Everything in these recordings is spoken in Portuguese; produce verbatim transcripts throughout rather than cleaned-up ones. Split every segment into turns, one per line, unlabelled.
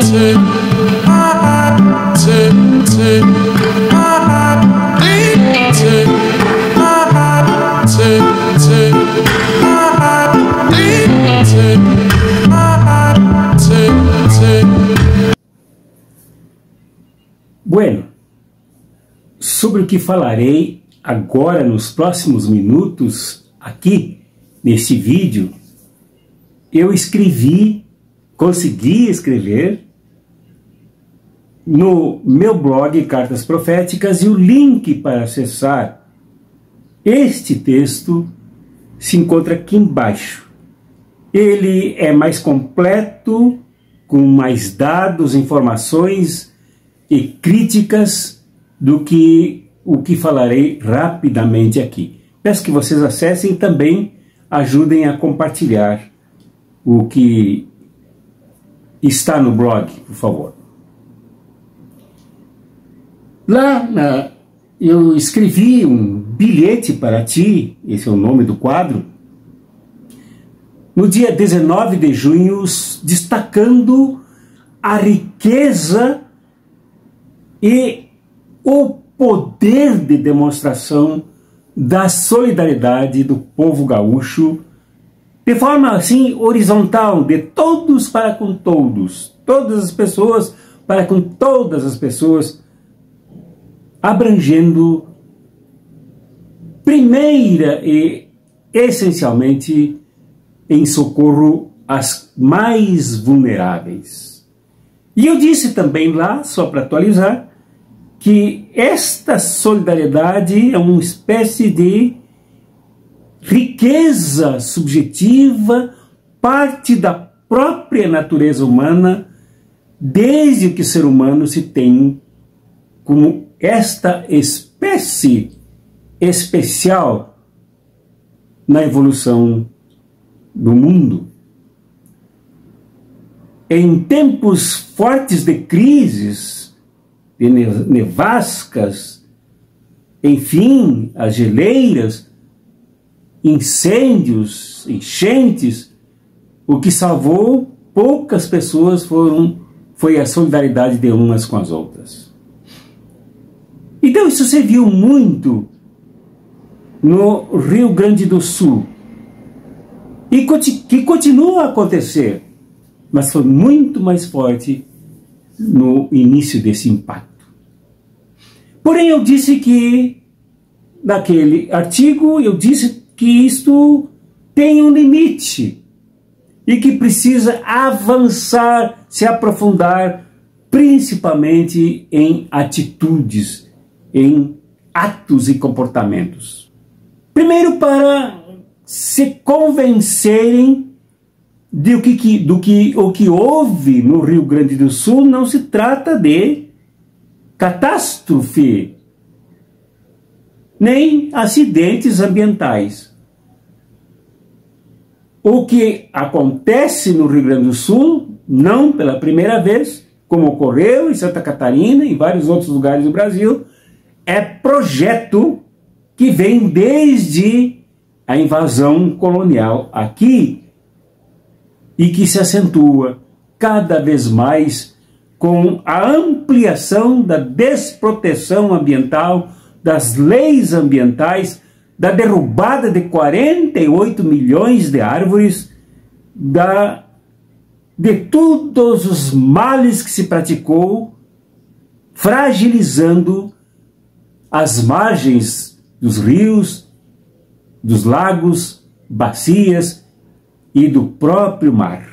Bueno, sobre o que falarei agora nos próximos minutos aqui neste vídeo, eu escrevi, consegui escrever no meu blog Cartas Proféticas, e o link para acessar este texto se encontra aqui embaixo. Ele é mais completo, com mais dados, informações e críticas do que o que falarei rapidamente aqui. Peço que vocês acessem e também ajudem a compartilhar o que está no blog, por favor. Lá na, eu escrevi um bilhete para ti, esse é o nome do quadro, no dia dezenove de junho, destacando a riqueza e o poder de demonstração da solidariedade do povo gaúcho, de forma assim horizontal, de todos para com todos, todas as pessoas para com todas as pessoas, abrangendo primeira e essencialmente em socorro às mais vulneráveis. E eu disse também lá, só para atualizar, que esta solidariedade é uma espécie de riqueza subjetiva, parte da própria natureza humana, desde que o ser humano se tem como esta espécie especial na evolução do mundo. Em tempos fortes de crises, de nevascas, enfim, as geleiras, incêndios, enchentes, o que salvou poucas pessoas foram, foi a solidariedade de umas com as outras. Então isso se viu muito no Rio Grande do Sul, e que continua a acontecer, mas foi muito mais forte no início desse impacto. Porém, eu disse que, naquele artigo, eu disse que isto tem um limite e que precisa avançar, se aprofundar, principalmente em atitudes, em atos e comportamentos. Primeiro, para se convencerem de que, que, do que o que houve no Rio Grande do Sul não se trata de catástrofe, nem acidentes ambientais. O que acontece no Rio Grande do Sul, não pela primeira vez, como ocorreu em Santa Catarina e em vários outros lugares do Brasil, é projeto que vem desde a invasão colonial aqui e que se acentua cada vez mais com a ampliação da desproteção ambiental, das leis ambientais, da derrubada de quarenta e oito milhões de árvores, da, de todos os males que se praticou, fragilizando as margens dos rios, dos lagos, bacias e do próprio mar.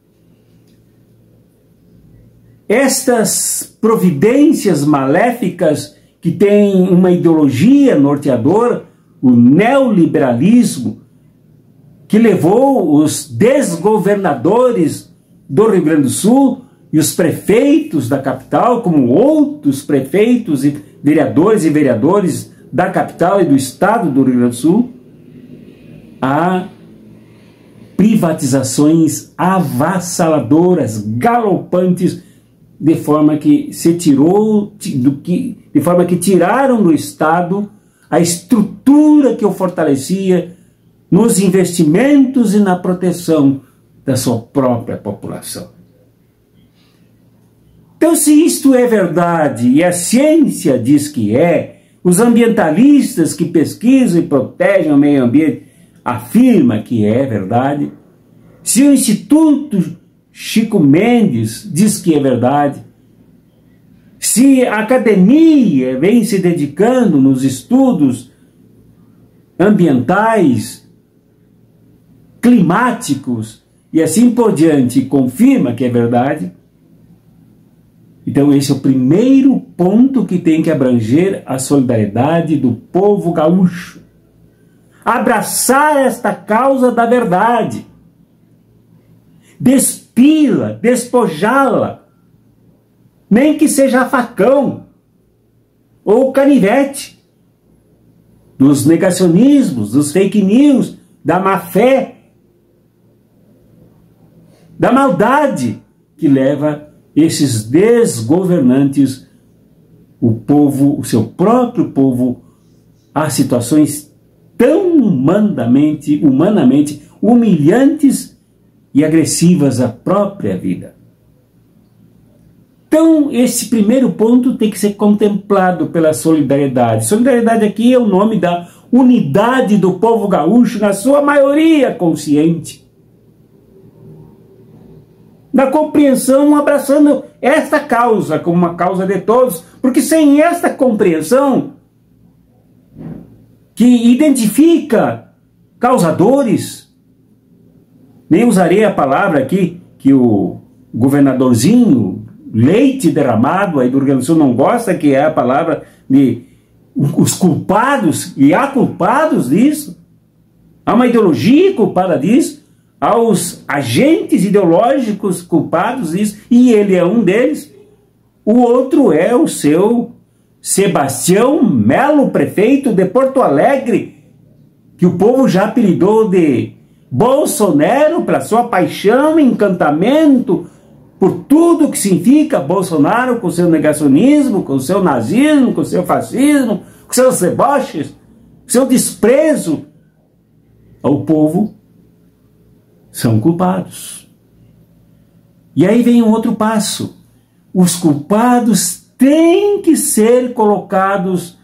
Estas providências maléficas que têm uma ideologia norteadora, o neoliberalismo, que levou os desgovernadores do Rio Grande do Sul e os prefeitos da capital, como outros prefeitos e vereadores e vereadores da capital e do estado do Rio Grande do Sul, a privatizações avassaladoras, galopantes, de forma que se tirou, do que, de forma que tiraram do Estado a estrutura que o fortalecia nos investimentos e na proteção da sua própria população. Então, se isto é verdade e a ciência diz que é, os ambientalistas que pesquisam e protegem o meio ambiente afirmam que é verdade, se o Instituto Chico Mendes diz que é verdade, se a academia vem se dedicando nos estudos ambientais, climáticos e assim por diante, confirma que é verdade, então esse é o primeiro ponto que tem que abranger a solidariedade do povo gaúcho. Abraçar esta causa da verdade, despila, despojá-la, nem que seja facão ou canivete, dos negacionismos, dos fake news, da má fé, da maldade que leva esses desgovernantes, o povo, o seu próprio povo, a situações tão humanamente, humanamente humilhantes e agressivas à própria vida. Então, esse primeiro ponto tem que ser contemplado pela solidariedade. Solidariedade aqui é o nome da unidade do povo gaúcho, na sua maioria consciente. Da compreensão, abraçando esta causa como uma causa de todos, porque sem esta compreensão, que identifica causadores, nem usarei a palavra aqui que o governadorzinho Leite Derramado aí do Rio Grande do Sul não gosta, que é a palavra de os culpados, e há culpados disso, há uma ideologia culpada disso, há os agentes ideológicos culpados disso, e ele é um deles. O outro é o seu Sebastião Melo, prefeito de Porto Alegre, que o povo já apelidou de Bolsonaro, para sua paixão, encantamento por tudo que significa Bolsonaro, com seu negacionismo, com seu nazismo, com seu fascismo, com seus deboches, com seu desprezo ao povo, são culpados. E aí vem um outro passo. Os culpados têm que ser colocados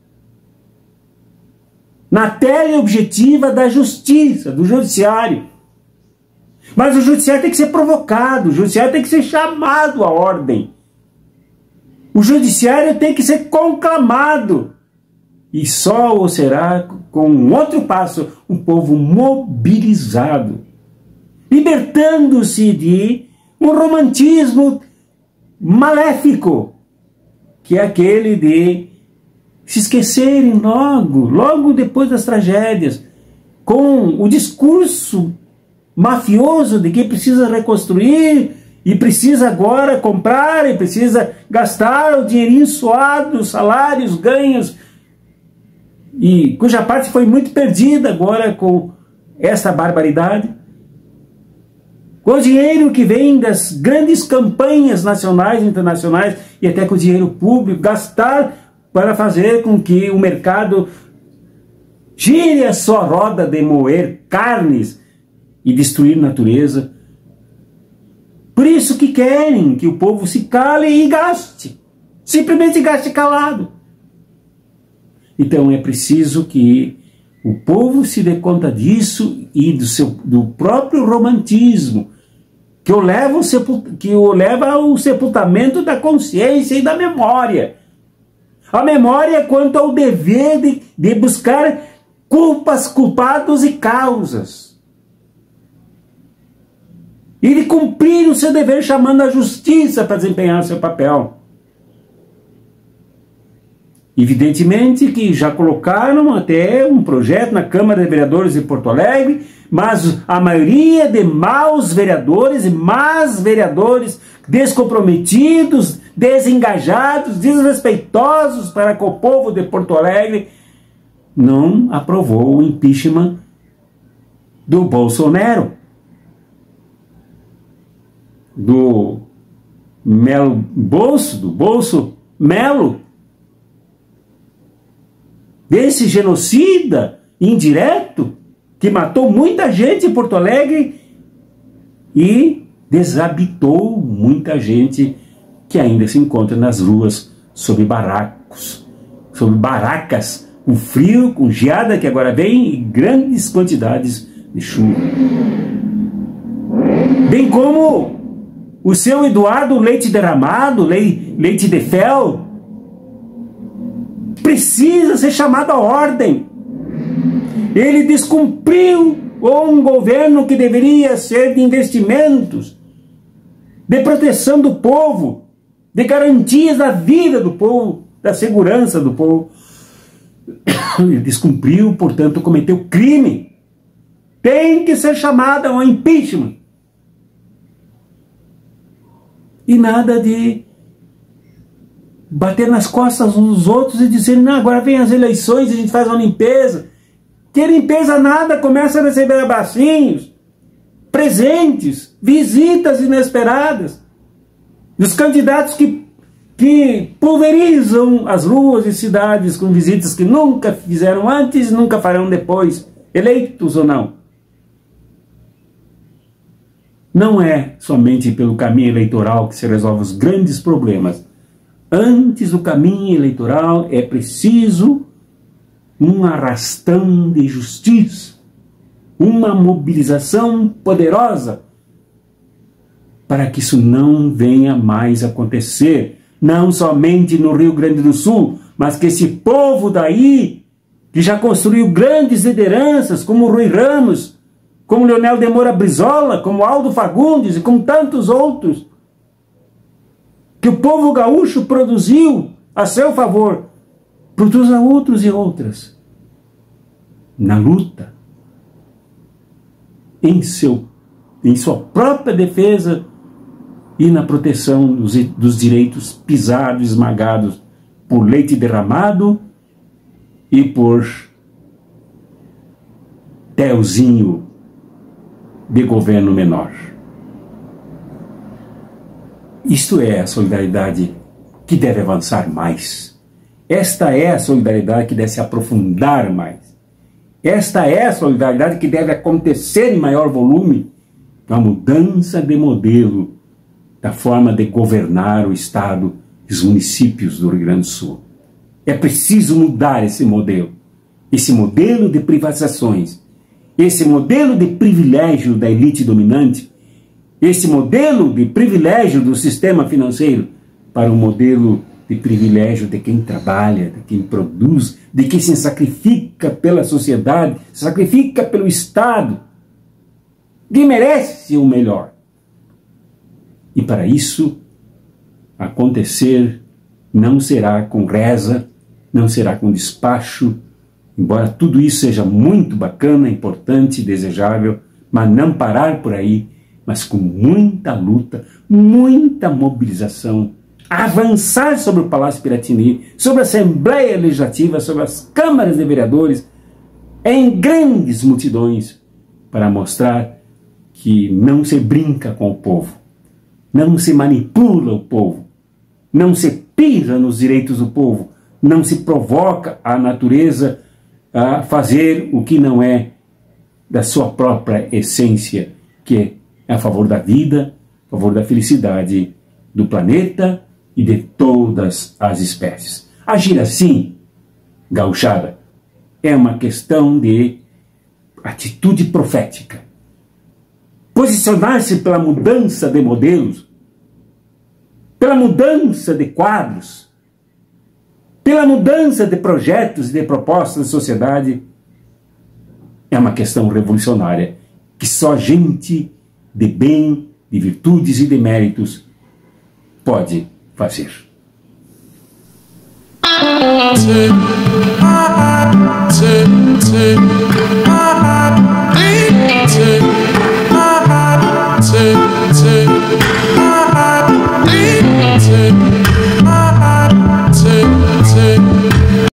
na tela objetiva da justiça, do judiciário. Mas o judiciário tem que ser provocado, o judiciário tem que ser chamado à ordem. O judiciário tem que ser conclamado. E só o será com um outro passo, um povo mobilizado, libertando-se de um romantismo maléfico, que é aquele de se esquecerem logo, logo depois das tragédias, com o discurso mafioso de que precisa reconstruir e precisa agora comprar e precisa gastar o dinheirinho suado, salários, ganhos, e cuja parte foi muito perdida agora com essa barbaridade. Com o dinheiro que vem das grandes campanhas nacionais e internacionais e até com o dinheiro público, gastar para fazer com que o mercado gire a sua roda de moer carnes e destruir natureza. Por isso que querem que o povo se cale e gaste. Simplesmente gaste calado. Então é preciso que o povo se dê conta disso e do, seu, do próprio romantismo, que o, leva ao sepult... que o leva ao sepultamento da consciência e da memória. A memória quanto ao dever de, de buscar culpas, culpados e causas. E de cumprir o seu dever chamando a justiça para desempenhar o seu papel. Evidentemente que já colocaram até um projeto na Câmara de Vereadores de Porto Alegre, mas a maioria de maus vereadores e más vereadores descomprometidos, desengajados, desrespeitosos para com o povo de Porto Alegre, não aprovou o impeachment do Bolsonaro, do Melo Bolso, do Bolso Melo, desse genocida indireto que matou muita gente em Porto Alegre e desabitou muita gente que ainda se encontra nas ruas sob barracos, sob barracas, com frio, com geada que agora vem e grandes quantidades de chuva. Bem como o seu Eduardo Leite Derramado, Leite de Fel, precisa ser chamado à ordem. Ele descumpriu um governo que deveria ser de investimentos, de proteção do povo, de garantias da vida do povo, da segurança do povo. Ele descumpriu, portanto, cometeu crime. Tem que ser chamado ao impeachment. E nada de bater nas costas uns dos outros e dizer, não, agora vem as eleições, a gente faz uma limpeza. Que limpeza nada, começa a receber abracinhos, presentes, visitas inesperadas, dos candidatos que, que pulverizam as ruas e cidades com visitas que nunca fizeram antes e nunca farão depois, eleitos ou não. Não é somente pelo caminho eleitoral que se resolve os grandes problemas. Antes do caminho eleitoral é preciso um arrastão de justiça, uma mobilização poderosa para que isso não venha mais acontecer, não somente no Rio Grande do Sul, mas que esse povo daí, que já construiu grandes lideranças, como Rui Ramos, como Leonel de Moura Brizola, como Aldo Fagundes e como tantos outros, que o povo gaúcho produziu a seu favor, produza outros e outras, na luta, em, seu, em sua própria defesa e na proteção dos, dos direitos pisados, esmagados por Leite Derramado e por Telzinho de governo menor. Isto é a solidariedade que deve avançar mais. Esta é a solidariedade que deve se aprofundar mais. Esta é a solidariedade que deve acontecer em maior volume, uma mudança de modelo da forma de governar o Estado e os municípios do Rio Grande do Sul. É preciso mudar esse modelo, esse modelo de privatizações, esse modelo de privilégio da elite dominante, esse modelo de privilégio do sistema financeiro para um modelo de privilégio de quem trabalha, de quem produz, de quem se sacrifica pela sociedade, se sacrifica pelo Estado, que merece o melhor. E para isso acontecer não será com reza, não será com despacho, embora tudo isso seja muito bacana, importante, desejável, mas não parar por aí, mas com muita luta, muita mobilização, avançar sobre o Palácio Piratini, sobre a Assembleia Legislativa, sobre as câmaras de vereadores, em grandes multidões, para mostrar que não se brinca com o povo, não se manipula o povo, não se pisa nos direitos do povo, não se provoca a natureza a fazer o que não é da sua própria essência, que é a favor da vida, a favor da felicidade do planeta e de todas as espécies. Agir assim, gauchada, é uma questão de atitude profética. Posicionar-se pela mudança de modelos, pela mudança de quadros, pela mudança de projetos e de propostas da sociedade, é uma questão revolucionária que só gente de bem, de virtudes e de méritos pode fazer. Take, take, take, take.